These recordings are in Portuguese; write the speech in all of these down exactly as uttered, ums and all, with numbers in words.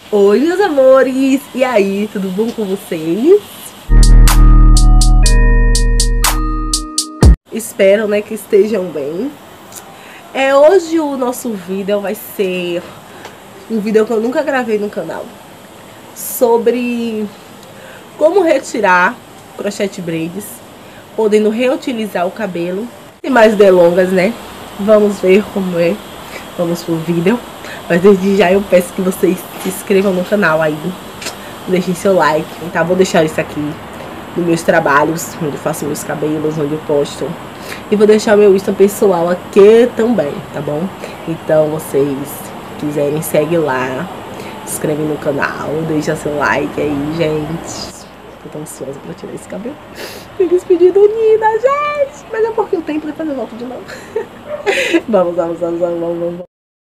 Oi, meus amores! E aí, tudo bom com vocês? Espero, né, que estejam bem. É, hoje o nosso vídeo vai ser um vídeo que eu nunca gravei no canal, sobre como retirar crochete braids, podendo reutilizar o cabelo. Sem mais delongas, né? Vamos ver como é. Vamos pro vídeo. Mas desde já eu peço que vocês se inscrevam no canal aí, deixem seu like, tá? Vou deixar isso aqui nos meus trabalhos, onde eu faço meus cabelos, onde eu posto. E vou deixar meu Insta pessoal aqui também, tá bom? Então, vocês quiserem, segue lá, se inscreve no canal, deixa seu like aí, gente. Tô tão ansiosa pra tirar esse cabelo. Me despedindo unida, gente! Mas é porque o tempo depois eu volto de novo. Vamos, vamos, vamos, vamos, vamos, vamos.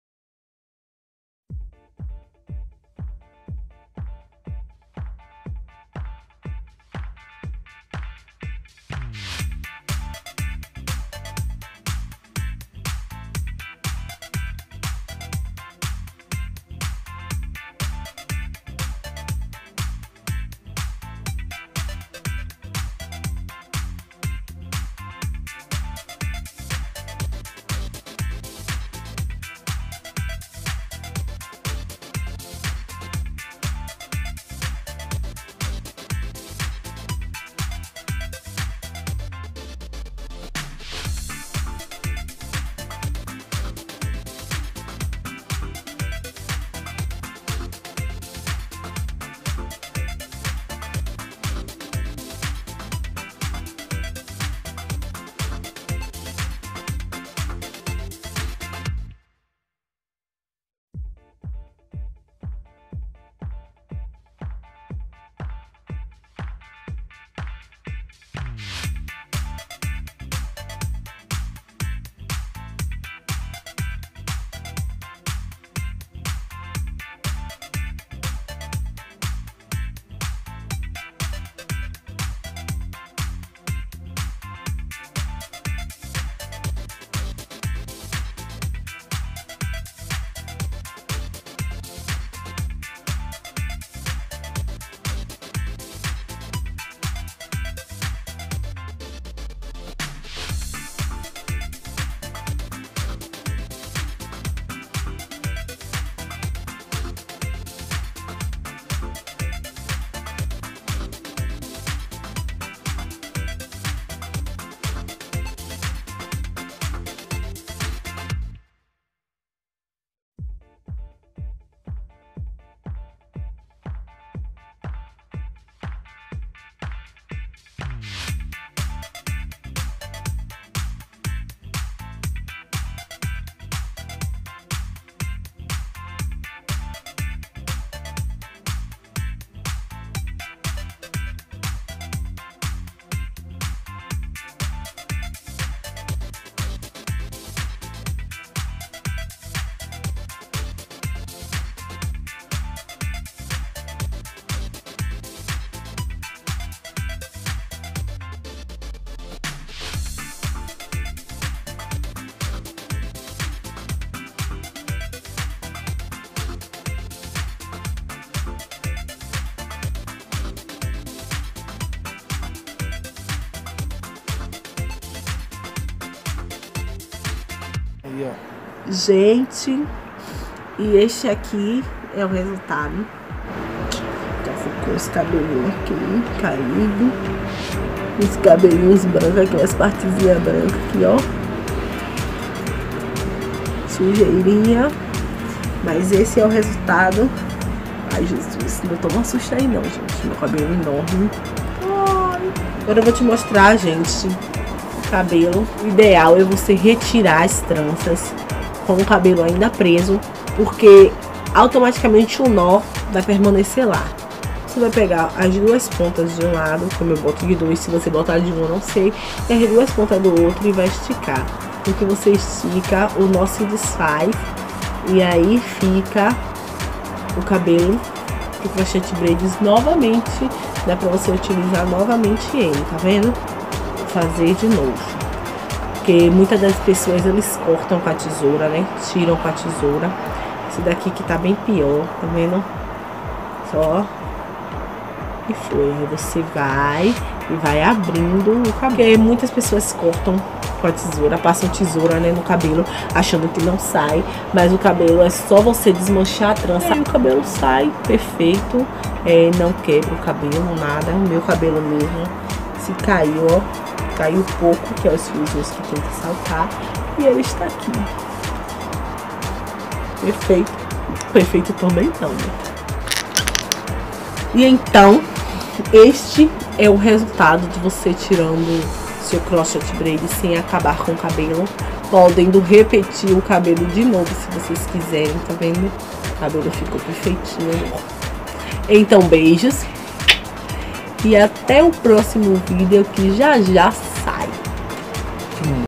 Gente, e este aqui é o resultado. Já ficou os cabelinhos aqui caídos, os cabelinhos brancos aqui, as partezinhas brancas aqui, ó, sujeirinha. Mas esse é o resultado. Ai, Jesus, não toma susto aí não, gente. Meu cabelo é enorme. Ai. Agora eu vou te mostrar, gente, o cabelo. O ideal é você retirar as tranças com o cabelo ainda preso, porque automaticamente o nó vai permanecer lá. Você vai pegar as duas pontas de um lado, como eu boto de dois, se você botar de um eu não sei, e as duas pontas do outro e vai esticar. Porque você estica, o nó se desfaz e aí fica o cabelo do crochete braids novamente. Dá pra você utilizar novamente ele, tá vendo? Vou fazer de novo. Porque muitas das pessoas eles cortam com a tesoura, né? Tiram com a tesoura. Esse daqui que tá bem pior, tá vendo? ó. E foi, aí você vai e vai abrindo o cabelo. Porque muitas pessoas cortam com a tesoura, passam tesoura, né, no cabelo, achando que não sai. Mas o cabelo é só você desmanchar a trança. E o cabelo sai perfeito, é, não quebra o cabelo, nada. O meu cabelo mesmo, se caiu, ó, caiu pouco, que é os fiozinhos que tem que saltar. E ele está aqui. Perfeito. Perfeito também não, né? E então, este é o resultado de você tirando seu crochet braid sem acabar com o cabelo. Podendo repetir o cabelo de novo se vocês quiserem, tá vendo? O cabelo ficou perfeitinho. Então, beijos. E até o próximo vídeo, que já já